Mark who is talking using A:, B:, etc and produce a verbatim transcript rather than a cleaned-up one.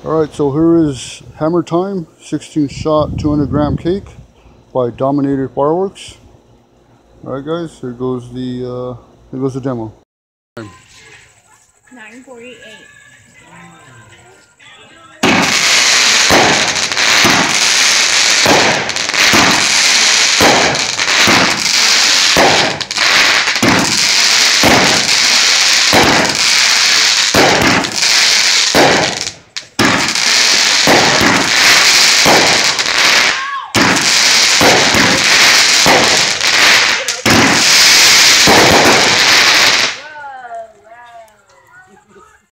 A: Alright, so here is Hammer Time, sixteen shot, two hundred gram cake by Dominator Fireworks. Alright guys, here goes the, uh, here goes the demo.
B: nine forty-eight.